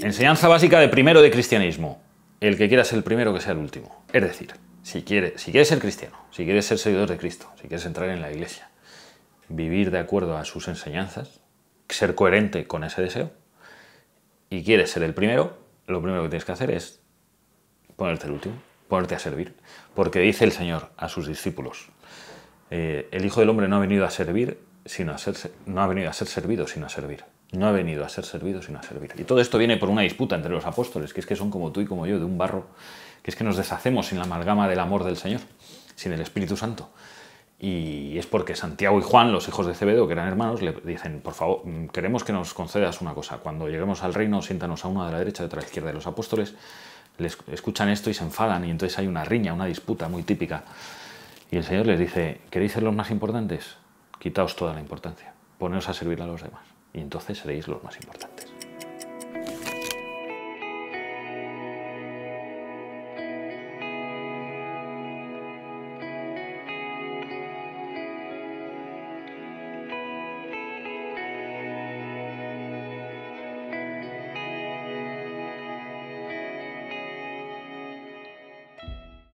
Enseñanza básica de primero de cristianismo. El que quiera ser el primero, que sea el último. Es decir, si quieres ser cristiano, si quieres ser seguidor de Cristo, si quieres entrar en la iglesia, vivir de acuerdo a sus enseñanzas, ser coherente con ese deseo, y quieres ser el primero, lo primero que tienes que hacer es ponerte el último, ponerte a servir. Porque dice el Señor a sus discípulos, el Hijo del Hombre no ha venido a servir, no ha venido a ser servido, sino a servir. No ha venido a ser servido, sino a servir. Y todo esto viene por una disputa entre los apóstoles, que es que son como tú y como yo, de un barro, que es que nos deshacemos sin la amalgama del amor del Señor, sin el Espíritu Santo. Y es porque Santiago y Juan, los hijos de Zebedeo, que eran hermanos, le dicen, por favor, queremos que nos concedas una cosa. Cuando lleguemos al reino, siéntanos a uno de la derecha y otra a la izquierda. Y los apóstoles les escuchan esto y se enfadan, y entonces hay una riña, una disputa muy típica. Y el Señor les dice, ¿queréis ser los más importantes? Quitaos toda la importancia, poneos a servir a los demás, y entonces seréis los más importantes.